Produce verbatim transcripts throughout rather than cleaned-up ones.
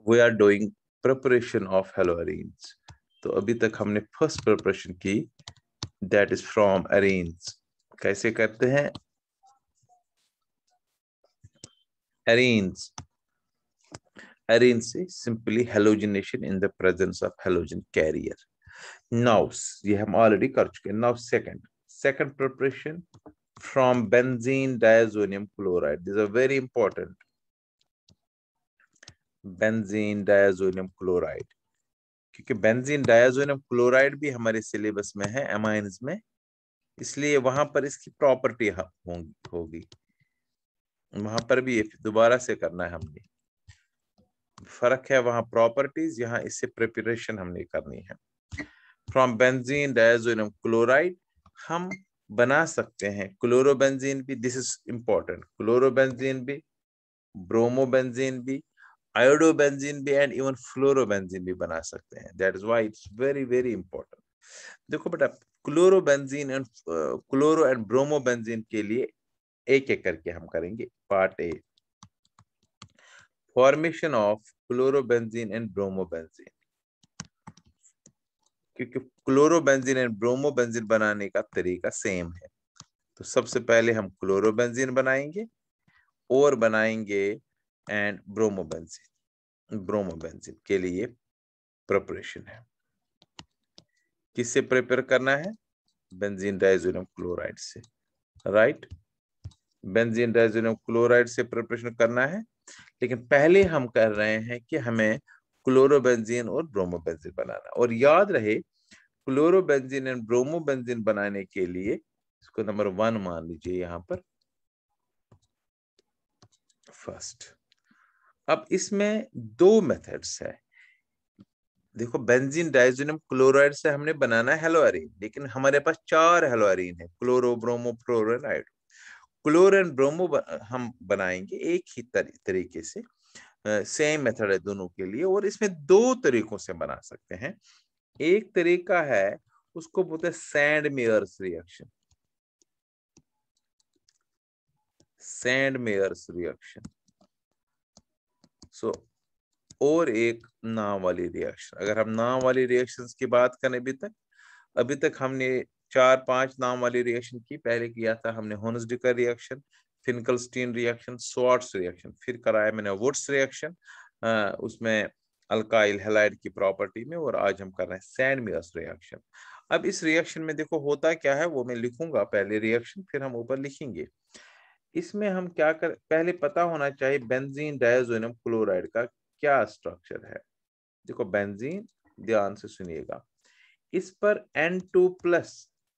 We are doing preparation of haloarenes. तो अभी तक हमने फर्स्ट प्रिपरेशन की, दैट इज फ्रॉम अरेन्स। कैसे करते हैं? अरेन्स अरेन्स से simply halogenation in the presence of halogen carrier. Now ये हम ऑलरेडी कर चुके हैं। Now second second preparation from benzene diazonium chloride. This are very important. Benzene diazonium chloride, क्योंकि बेंजीन डायजोनियम क्लोराइड भी हमारे सिलेबस में है एमाइन्स में, इसलिए वहां पर इसकी प्रॉपर्टी होगी। वहां पर भी दोबारा से करना है हमने, फर्क है वहां प्रॉपर्टीज, यहाँ इससे प्रिपरेशन हमने करनी है। फ्रॉम बेंजीन डायजोनियम क्लोराइड हम बना सकते हैं क्लोरोबेंजीन भी, दिस इज इंपॉर्टेंट, क्लोरोबेंजीन भी, ब्रोमोबेंजीन भी, आयोडोबेंजीन भी एंड इवन फ्लोरोबेंजीन भी बना सकते हैं। That is why it's very very important. देखो बेटा, chlorobenzene and chloro and bromobenzene के लिए एक एक करके हम करेंगे। Part A, formation of chlorobenzene and bromobenzene. क्योंकि क्लोरोबेंजीन एंड ब्रोमोबेंजीन बनाने का तरीका सेम है, तो सबसे पहले हम क्लोरोबेंजीन बनाएंगे और बनाएंगे एंड ब्रोमोबेंजीन। ब्रोमोबेंजीन के लिए प्रिपरेशन है। किससे प्रिपेयर करना है? बेंजीन डायजोनियम क्लोराइड से, राइट। बेंजीन डायजोनियम क्लोराइड से प्रिपरेशन करना है, लेकिन पहले हम कर रहे हैं कि हमें क्लोरोबेंजीन और ब्रोमोबेंजीन बनाना। और याद रहे, क्लोरोबेंजीन एंड ब्रोमोबेंजीन बनाने के लिए इसको नंबर वन मान लीजिए यहां पर, फर्स्ट। अब इसमें दो मेथड्स है। देखो, बेंजीन डायजोनियम क्लोराइड से हमने बनाना है हेलोअरीन, लेकिन हमारे पास चार हेलोअरीन है, chloro, bromo, fluoro and iodo. Chloro and bromo हम बनाएंगे एक ही तरी, तरीके से, सेम uh, मेथड है दोनों के लिए, और इसमें दो तरीकों से बना सकते हैं। एक तरीका है, उसको बोलते हैं Sandmeyer's reaction. Sandmeyer's reaction so और एक नाम वाली रिएक्शन। अगर हम नाम वाली रिएक्शंस की बात करें, अभी तक अभी तक हमने चार पांच नाम वाली रिएक्शन की। पहले किया था हमने Hunsdiecker reaction, Finkelstein reaction, Swarts reaction, फिर कराया मैंने वुड्स रिएक्शन, उसमें अल्काइल हैलाइड की प्रॉपर्टी में, और आज हम कर रहे हैं सैंड मेयर्स रिएक्शन। अब इस रिएक्शन में देखो होता क्या है, वो मैं लिखूंगा पहले रिएक्शन, फिर हम ऊपर लिखेंगे। इसमें हम क्या कर, पहले पता होना चाहिए बेंजीन डायजोनियम क्लोराइड का क्या स्ट्रक्चर है। देखो बेंजीन, ध्यान से सुनिएगा, इस पर N two plus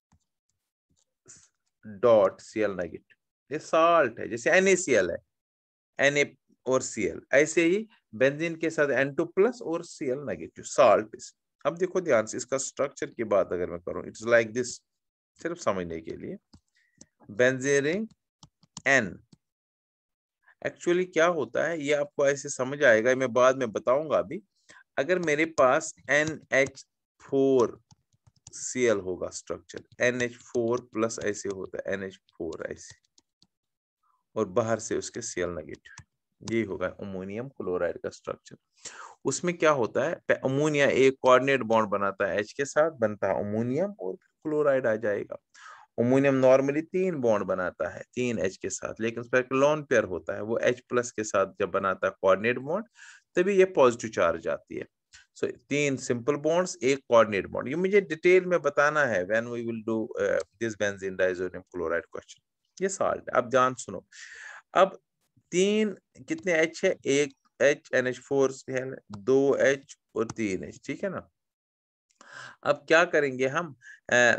dot Cl negative, ये साल्ट है, जैसे NaCl है, Na और Cl, ऐसे ही बेंजीन के साथ एन टू प्लस और Cl नेगेटिव, साल्ट। अब देखो ध्यान से, इसका स्ट्रक्चर की बात अगर मैं करूं, इट्स लाइक दिस, सिर्फ समझने के लिए। बेंजीन रिंग N, एक्चुअली क्या होता है ये आपको ऐसे समझ आएगा, मैं बाद में बताऊंगा। अभी अगर मेरे पास एन एच फोर Cl होगा structure, N H four plus ऐसे होता है, एन एच फोर ऐसे, और बाहर से उसके Cl नेगेटिव, ये होगा अमोनियम क्लोराइड का स्ट्रक्चर। उसमें क्या होता है, अमोनिया एक कोऑर्डिनेट बॉन्ड बनाता है H के साथ, बनता है अमोनियम, और क्लोराइड आ जाएगा। अमोनियम नॉर्मली तीन बॉन्ड बनाता है तीन H के साथ, लेकिन उस पर लोन पेयर होता है, वो H प्लस के साथ जब बनाता है कोऑर्डिनेट बॉन्ड, तभी ये पॉजिटिव चार्ज आती है। सो so, तीन सिंपल बॉन्ड्स, एक कोऑर्डिनेट बॉन्ड। ये मुझे डिटेल में बताना है when we will do this benzene diazonium chloride question. ये साल्ट, अब ध्यान सुनो। अब तीन कितने H है, एक H एन एच फोर है, दो H और तीन H, ठीक है ना। अब क्या करेंगे हम, uh,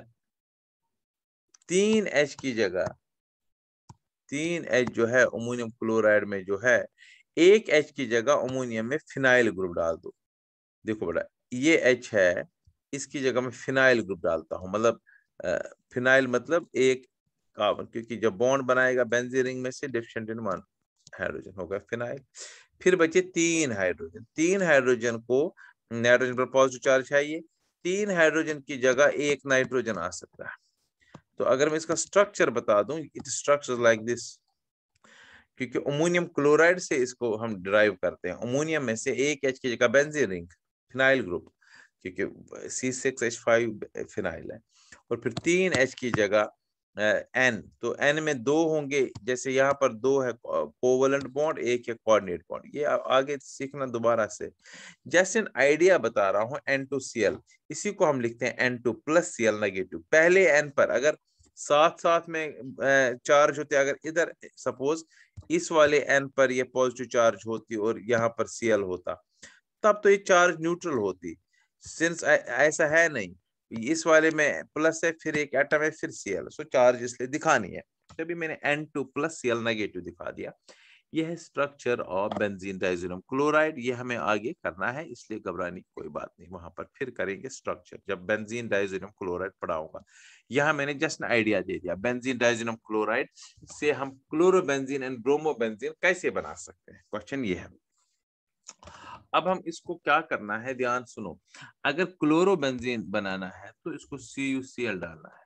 तीन H की जगह, तीन H जो है अमोनियम क्लोराइड में जो है, एक H की जगह अमोनियम में फिनाइल ग्रुप डाल दो। देखो बेटा, ये H है, इसकी जगह में फिनाइल ग्रुप डालता हूं, मतलब फिनाइल मतलब एक कार्बन, क्योंकि जब बॉन्ड बनाएगा बेंजीन रिंग में से, डिफिशिएंट इन वन हाइड्रोजन होगा फिनाइल। फिर बचे तीन हाइड्रोजन, तीन हाइड्रोजन को नाइट्रोजन पर पॉजिटिव चार्ज चाहिए, तीन हाइड्रोजन की जगह एक नाइट्रोजन आ सकता है। तो अगर मैं इसका स्ट्रक्चर बता दूं, इट स्ट्रक्चर लाइक दिस, क्योंकि अमोनियम क्लोराइड से इसको हम डिराइव करते हैं। अमोनियम में से एक एच की जगह बेंजीन रिंग, फिनाइल ग्रुप, क्योंकि C six H five phenyl है, और फिर तीन एच की जगह एन, तो एन में दो होंगे, जैसे यहाँ पर दो है कोवलेंट बॉन्ड, एक है कोऑर्डिनेट बॉन्ड। ये आगे सीखना दोबारा से, जैसे आइडिया बता रहा हूँ एन टू सी एल, इसी को हम लिखते हैं N two plus C L negative. पहले एन पर अगर साथ साथ में चार्ज होते, अगर इधर सपोज इस वाले एन पर ये पॉजिटिव चार्ज होती और यहाँ पर सी एल होता, तब तो ये चार्ज न्यूट्रल होती। सिंस ऐसा है नहीं, इस वाले में प्लस है, फिर एक एटम है, फिर सी एल, सो चार्ज इसलिए दिखानी है, तभी मैंने N two plus C L negative दिखा दिया। यह है structure of benzene diazonium chloride. ये हमें आगे करना है, इसलिए घबराने की कोई बात नहीं, वहां पर फिर करेंगे स्ट्रक्चर जब बेंजीन डाइज़ोनियम क्लोराइड पढ़ाऊंगा। यहाँ मैंने जस्ट आइडिया दे दिया, बेंजीन डाइज़ोनियम क्लोराइड से हम क्लोरोबेंजीन एंड ब्रोमोबेंजीन कैसे बना सकते हैं, क्वेश्चन ये है। अब हम इसको क्या करना है, ध्यान सुनो। अगर क्लोरोबेंजीन बनाना है तो इसको सी यू सी एल डालना है।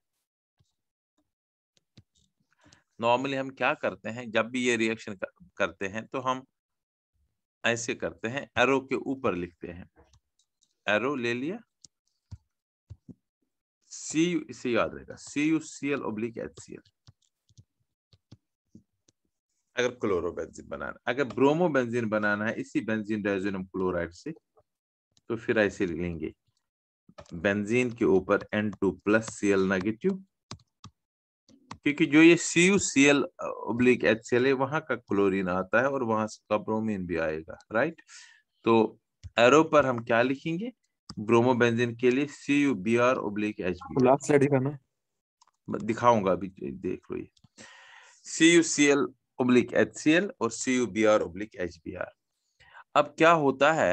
नॉर्मली हम क्या करते हैं, जब भी ये रिएक्शन करते हैं तो हम ऐसे करते हैं, एरो के ऊपर लिखते हैं, एरो ले लिया, सी इसे याद रहेगा, C U C L oblique H C L अगर क्लोरोबेंजीन बनाना। अगर ब्रोमोबेंजीन बनाना है इसी बेंजीन डाइज़ोनियम क्लोराइड से, तो फिर ऐसे लेंगे, बेंजीन के ऊपर N two plus C L negative, क्योंकि जो ये C U C L oblique H C L है वहां का क्लोरीन आता है और वहां का ब्रोमीन भी आएगा, राइट। तो एरो पर हम क्या लिखेंगे, ब्रोमोबेंजीन के लिए C U B R oblique H B R. Last slide दिखाना, दिखाऊंगा अभी, देख लो, ये C U C L oblique H C L और C U B R oblique H B R. अब क्या होता है,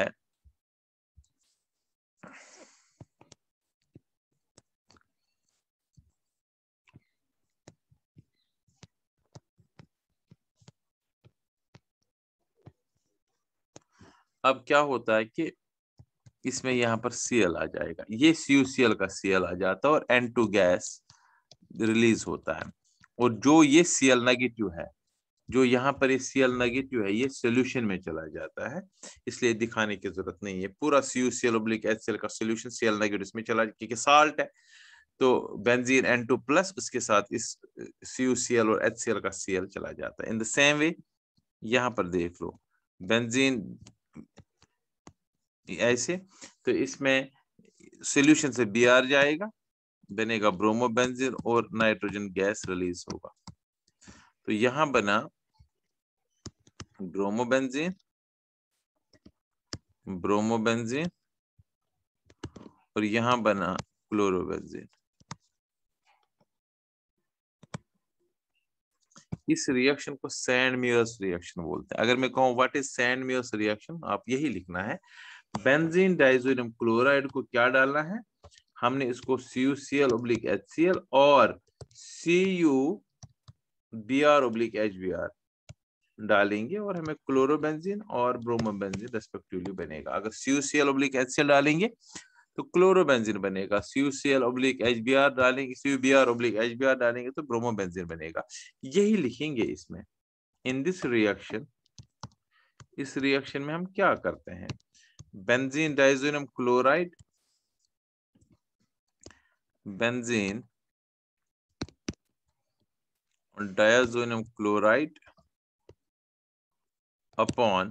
अब क्या होता है कि इसमें यहाँ पर Cl आ जाएगा, ये सी यू सी एल का Cl आ जाता है और एन टू गैस रिलीज होता है। और जो ये Cl नेगेटिव है, जो यहाँ पर ये Cl नेगेटिव है, ये सोल्यूशन में चला जाता है, इसलिए दिखाने की जरूरत नहीं है। पूरा C U C L oblique H C L का सोल्यूशन Cl नेगेटिव इसमें चला, क्योंकि साल्ट है, तो बेंजीन एन टू प्लस उसके साथ इस सी यू सी एल और एच सी एल का Cl चला जाता है। इन द सेम वे यहाँ पर देख लो, बेंजीन ऐसे, तो इसमें सॉल्यूशन से बी आर जाएगा, बनेगा ब्रोमोबेंजीन और नाइट्रोजन गैस रिलीज होगा। तो यहां बना ब्रोमोबेंजीन, ब्रोमोबेंजीन और यहां बना क्लोरोबेंजीन। इस रिएक्शन को सैंड-मेयर्स रिएक्शन बोलते हैं। अगर मैं कहूं व्हाट इज सैंड-मेयर्स रिएक्शन, आप यही लिखना है, बेंजीन डाइज़ोनियम क्लोराइड को क्या डालना है, हमने इसको C U C L oblique H C L और C U B R oblique H B R डालेंगे और हमें क्लोरोबेंजीन और ब्रोमोबेंजीन रेस्पेक्टिवली बनेगा। अगर C U C L oblique H C L डालेंगे तो क्लोरोबेंजीन बनेगा, C U C L oblique H B R डालेंगे, C U B R oblique H B R डालेंगे तो ब्रोमोबेंजीन बनेगा। यही लिखेंगे इसमें। इन दिस रिएक्शन, इस रिएक्शन में हम क्या करते हैं, benzene diazonium chloride, benzene diazonium chloride upon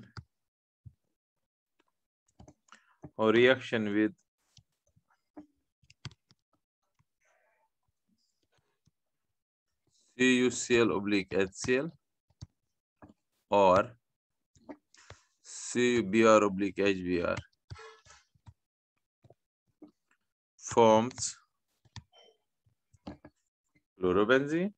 or reaction with C u C l oblique H C l or C u B r oblique H B r forms chlorobenzene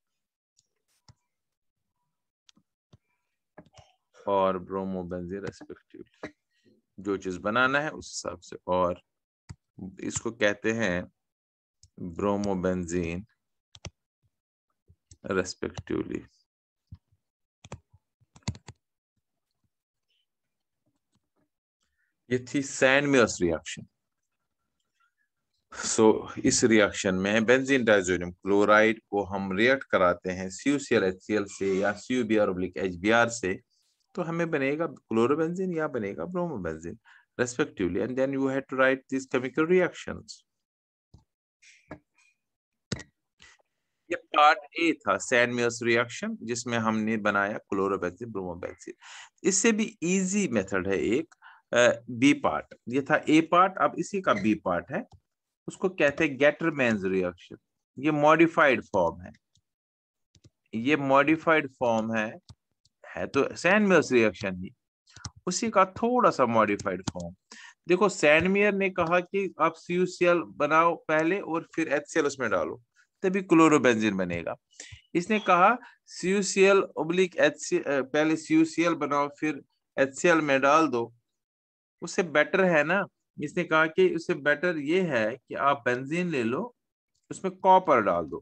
और bromobenzene respectively. जो चीज बनाना है उस हिसाब से, और इसको कहते हैं ब्रोमोबेंजीन रेस्पेक्टिवली। ये थी सैंड-मेयर्स रिएक्शन। सो so, इस रिएक्शन में बेंजीन डाइजोनियम क्लोराइड को हम रिएक्ट कराते हैं C U C L H C L से या C U B R oblique H B R से, तो हमें बनेगा क्लोरोबेंजीन या बनेगा bromobenzene respectively, and then you have to write this chemical reactions. ये पार्ट ए था सैन-मियर्स रिएक्शन, जिसमें हमने बनाया क्लोरोबेंजीन ब्रोमोबेंजीन। इससे भी इजी मेथड है एक, बी पार्ट। ये था ए पार्ट, अब इसी का बी पार्ट है, उसको कहते हैं गेटरमैन्स रिएक्शन। ये मॉडिफाइड फॉर्म है, ये मॉडिफाइड फॉर्म है है तो सैन-मियर्स रिएक्शन ही, उसी का थोड़ा सा मॉडिफाइड फॉर्म। देखो सैन-मियर ने कहा कि आप सी यू सी एल बनाओ पहले और फिर एच सी एल उसमें डालो, तभी क्लोरोबेंजीन बनेगा। इसने कहा C U C L oblique H C, पहले सी यू सी एल बनाओ फिर एच सी एल में डाल दो, उससे बेटर है ना। इसने कहा कि उससे बेटर ये है कि आप बेंजीन ले लो, उसमें कॉपर डाल दो,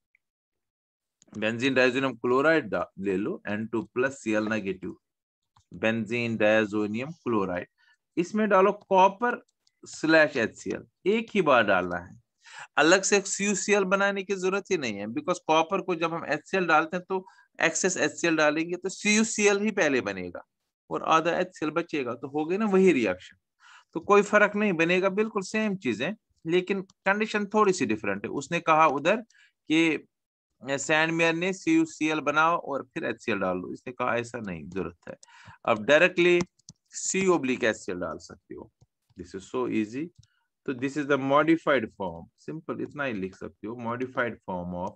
बेंजीन डाइजोनियम क्लोराइड ले लो, N two plus C L negative, benzene diazonium chloride, इसमें डालो copper slash H C L, एक ही बार डालना है, अलग से सी यू सी एल बनाने की जरूरत ही नहीं है, बिकॉज कॉपर को जब हम एच सी एल डालते हैं तो एक्सेस एच सी एल डालेंगे तो सी यू सी एल ही पहले बनेगा और आधा एच सी एल बचेगा, तो हो गई ना वही रिएक्शन। तो कोई फर्क नहीं, बनेगा बिल्कुल सेम चीजें, लेकिन कंडीशन थोड़ी सी डिफरेंट है। उसने कहा उधर कि सैंडमेयर ने सी यू सी एल बनाओ और फिर एच सी एल डाल दो, इसने कहा ऐसा नहीं जरूरत है, अब directly C oblique H C L डाल सकते हो, दिस इज सो इजी। तो this is the modified form, simple इतना ही लिख सकते हो, modified form of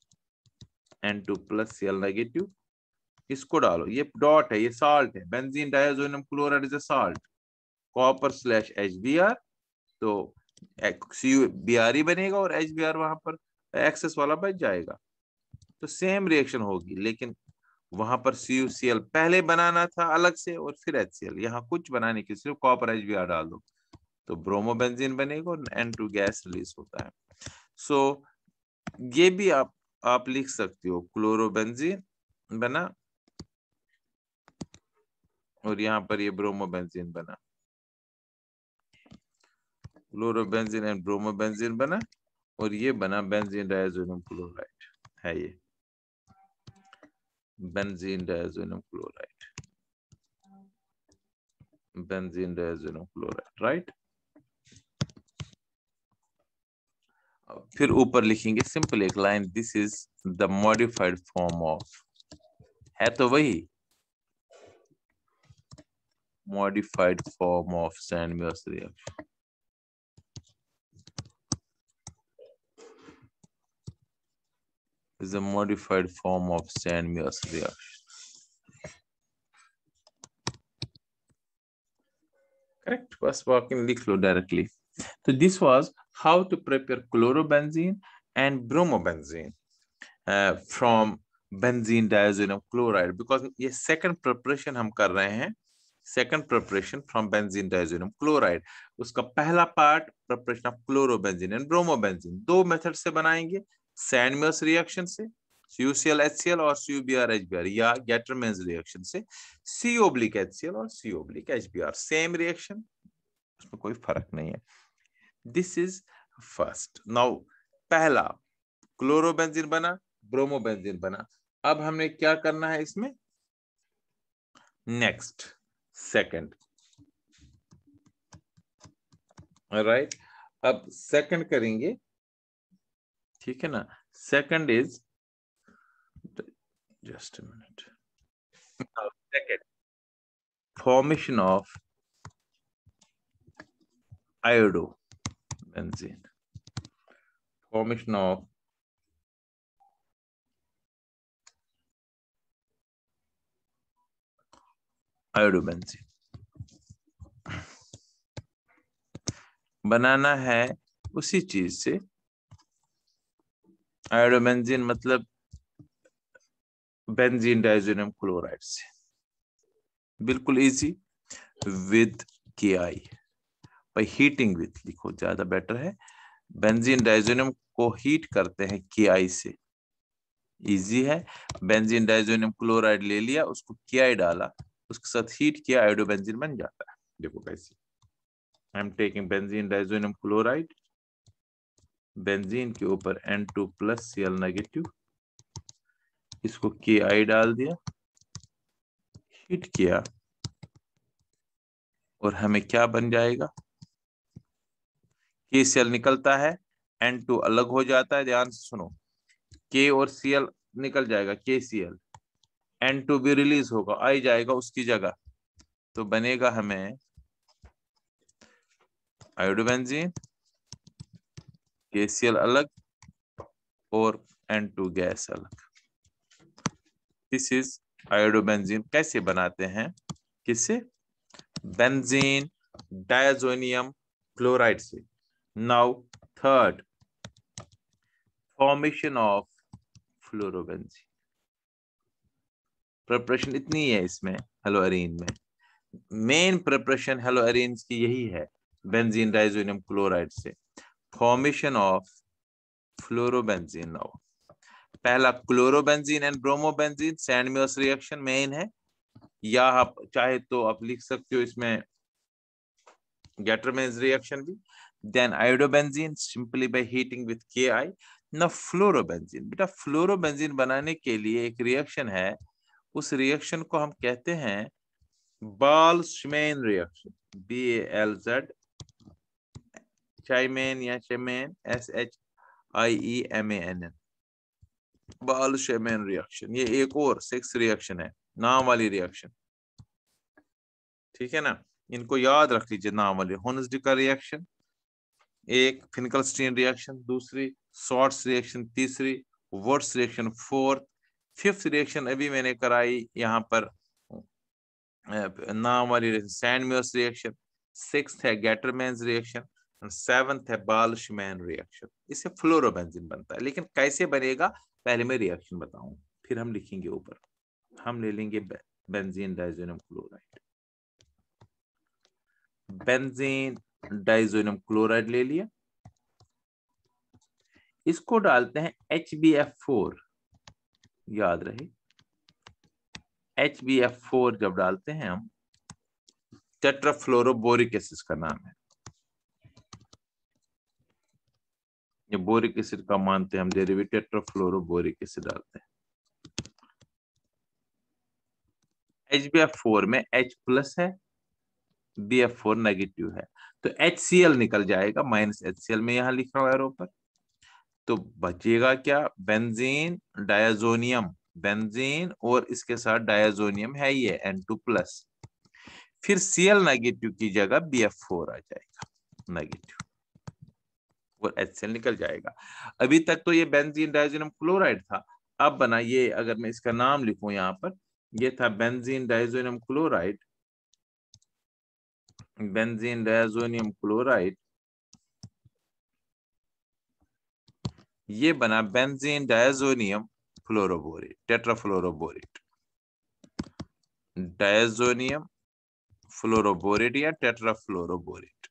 N two plus C L negative, इसको डालो, ये डॉट है, ये साल्ट है, benzene diazonium chloride is a salt, copper slash H B R, तो सी बी आर ही बनेगा और एच बी आर वहां पर एक्सेस वाला बच जाएगा, तो सेम रिएक्शन होगी, लेकिन वहां पर सी यू सी एल पहले बनाना था अलग से और फिर एच सी एल, यहाँ कुछ बनाने के सिर्फ कॉपर एच बी आर डाल दो, तो ब्रोमोबेंजीन बनेगा और एन टू गैस रिलीज होता है। सो so, ये भी आप आप लिख सकते हो, क्लोरोबेंजीन बना और यहाँ पर ये ब्रोमोबेंजीन बना, क्लोरोबेंजीन एंड ब्रोमोबेंजीन बना, और ये बना बेंजीन डाइजोनियम क्लोराइड, है ये benzene diazonium chloride, benzene diazonium chloride, right. फिर ऊपर लिखेंगे सिंपल एक line, this is the modified form of, है तो वही modified form of Sandmeier's reaction. Is a modified form of Sandmeier's reaction. Correct? बस walking लिख लो directly. So this was how to prepare chlorobenzene and bromobenzene uh, from benzene diazonium chloride. Because ये second preparation हम कर रहे हैं, second preparation from benzene diazonium chloride. उसका पहला part preparation of chlorobenzene and bromobenzene, दो method से बनाएंगे, सैंडमेयर्स रिएक्शन से C U C L H C L और C U B R H B R, या गेटरमैन्स रिएक्शन से C oblique H C L और C oblique H B R, same reaction, उसमें कोई फर्क नहीं है। This is first. नाउ पहला क्लोरोबेंजीन बना, ब्रोमोबेंजीन बना, अब हमने क्या करना है इसमें, नेक्स्ट सेकंड, राइट, अब सेकंड करेंगे, ठीक है ना। Second is, just a minute, second formation of iodobenzene, formation of iodobenzene बनाना है उसी चीज से, आयोडोबेंजीन मतलब बेंजीन डाइजोनियम क्लोराइड से, बिल्कुल easy, with K I, by heating with लिखो ज्यादा बेटर है, बेंजीन डाइजोनियम को हीट करते हैं के आई से, इजी है, बेंजीन डाइजोनियम क्लोराइड ले लिया, उसको के आई डाला, उसके साथ हीट किया, आयोडोबेंजीन बन जाता है। देखो कैसे, I am taking benzene diazonium chloride, benzene के ऊपर N two plus C L negative, इसको के आई डाल दिया, हीट किया, और हमें क्या बन जाएगा, के सी एल निकलता है, एन टू अलग हो जाता है, ध्यान से सुनो, के और सी एल निकल जाएगा, K C L, N two भी रिलीज होगा, आई जाएगा उसकी जगह, तो बनेगा हमें आयोडोबेंजीन, के सी एल अलग और एन टू गैस अलग। This is iodobenzene. कैसे बनाते हैं, किससे, बेंजीन डायजोनियम क्लोराइड से। Now third, formation of fluorobenzene. Preparation इतनी है इसमें हेलोअरीन में, मेन प्रिपरेशन हेलोअरीन्स की यही है, बेंजीन डायजोनियम क्लोराइड से फॉर्मेशन ऑफ फ्लोरोबेंजीन। नाउ पहला chlorobenzene and bromobenzene, Sandmeyer's reaction main है, या आप चाहे तो आप लिख सकते हो इसमें गैटरमेंस रिएक्शन भी। Then iodobenzene simply by heating with K I. ना फ्लोरोबेंजीन, बेटा फ्लोरोबेंजीन बनाने के लिए एक रिएक्शन है, उस रिएक्शन को हम कहते हैं Balz Schiemann reaction, B A L Z, Schiemann या Schiemann, S H I E M A N N, Balz Schiemann reaction. ये एक और सेक्स रिएक्शन है, नाम वाली रिएक्शन, ठीक है ना, इनको याद रख लीजिए नाम वाले। होन्सडी का रिएक्शन एक, फिंकलस्टीन रिएक्शन दूसरी, शॉर्ट्स रिएक्शन तीसरी, Wurtz reaction fourth, fifth reaction अभी मैंने कराई यहाँ पर नाम वाली सैंडमेयर्स रिएक्शन, सिक्स्थ है गैटरमैन्स रिएक्शन, सेवंथ है बाल-श्मेन रिएक्शन। इससे फ्लोरोबेंजीन बनता है, लेकिन कैसे बनेगा पहले मैं रिएक्शन बताऊं, फिर हम लिखेंगे ऊपर। हम ले लेंगे benzene diazonium chloride, benzene diazonium chloride ले लिया, इसको डालते हैं एच बी एफ फोर, याद रहे एच बी एफ फोर जब डालते हैं हम, टेट्राफ्लोरोबोरिक एसिड का नाम है, ये बोरिक एसिड का मानते हैं हम डेरिवेटिव, टेट्राफ्लोरोबोरिक एसिड डालते हैं। एच बी एफ फोर में H प्लस है, बी एफ फोर नेगेटिव है, तो एच सी एल निकल जाएगा, माइनस एच सी एल में यहां लिख रहा हूं एरो पर, तो बचेगा क्या, बेंजीन डायजोनियम, बेंजीन और इसके साथ डायजोनियम है ये एन टू प्लस, फिर Cl नेगेटिव की जगह बी एफ फोर आ जाएगा नेगेटिव, और एच सी एल निकल जाएगा। अभी तक तो ये बेंजीन डायजोनियम क्लोराइड था, अब बना ये, अगर मैं इसका नाम लिखूं यहाँ पर, ये था benzene diazonium chloride, benzene diazonium chloride, ये बना benzene diazonium fluoroborate, tetrafluoroborate, diazonium fluoroborate या टेट्राफ्लोरोबोरेट।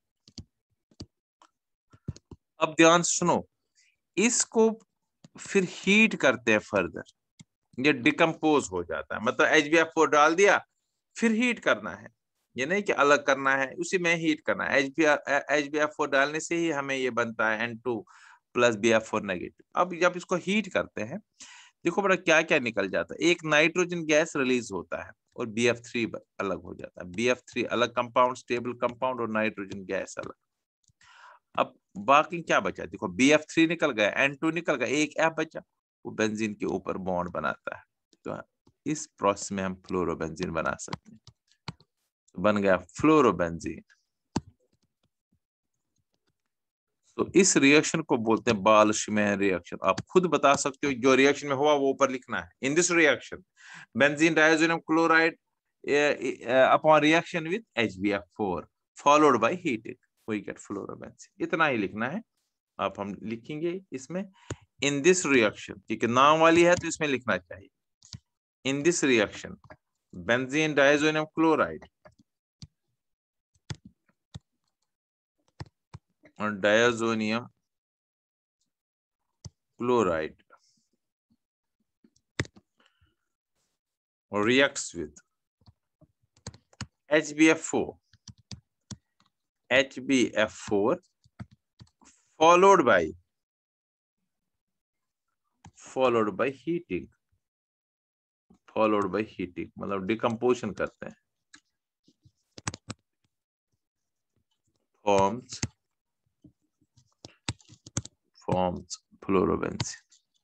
अब ध्यान सुनो, इसको फिर हीट करते हैं फर्दर, ये डिकम्पोज हो जाता है, मतलब एच बी एफ फोर डाल दिया, फिर हीट करना है, ये नहीं कि अलग करना है, उसी में हीट करना है। H B H B F four डालने से ही हमें ये बनता है N two plus B F four negative. अब जब इसको हीट करते हैं, देखो बड़ा क्या क्या निकल जाता है, एक नाइट्रोजन गैस रिलीज होता है और बी एफ थ्री अलग हो जाता है, बी एफ थ्री अलग कंपाउंड, स्टेबल कंपाउंड, और नाइट्रोजन गैस अलग। अब बाकी क्या बचा, देखो बी एफ थ्री निकल गया, एन टू निकल गया, एक F बचा, वो बेंजीन के ऊपर बॉन्ड बनाता है, तो इस प्रोसेस में हम फ्लोरोबेंजीन बना सकते हैं, तो बन गया फ्लोरोबेंजीन। तो इस रिएक्शन को बोलते हैं बाल-श्मेन रिएक्शन। आप खुद बता सकते हो, जो रिएक्शन में हुआ वो ऊपर लिखना है। In this reaction benzene diazonium chloride upon reaction with H B F four followed by heating we get fluorobenzene, इतना ही लिखना है। आप हम लिखेंगे इसमें इन दिस रिएक्शन, क्योंकि नाम वाली है तो इसमें लिखना चाहिए, in this reaction benzene diazonium chloride और diazonium chloride reacts with H B F four, H B F four followed by followed by heating, followed by heating, मतलब decomposition करते हैं, forms forms fluorobenzene.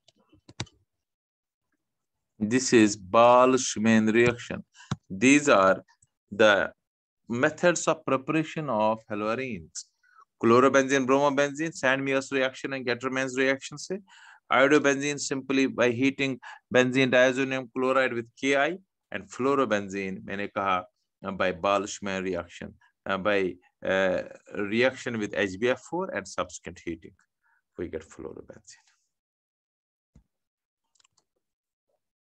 This is Boltzmann reaction. These are the methods of preparation of haloarenes. Chlorobenzene, bromobenzene, Sand-Mears reaction and Gettermann's reaction से. Iodobenzene simply by heating benzene diazonium chloride with K I, and fluorobenzene मैंने कहा by Boltzmann reaction, uh, by uh, reaction with H B f four and subsequent heating, we get fluorobenzene.